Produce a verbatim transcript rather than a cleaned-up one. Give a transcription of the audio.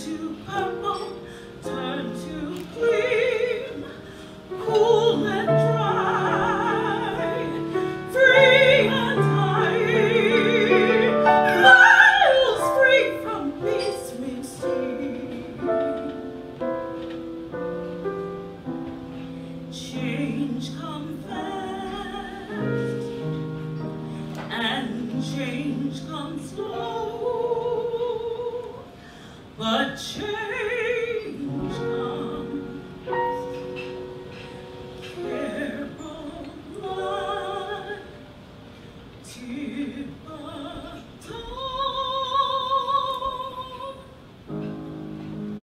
to purple, turn to cream, cool and dry, free and high, miles free from these sweet steam. Change come fast, and change come slow, but change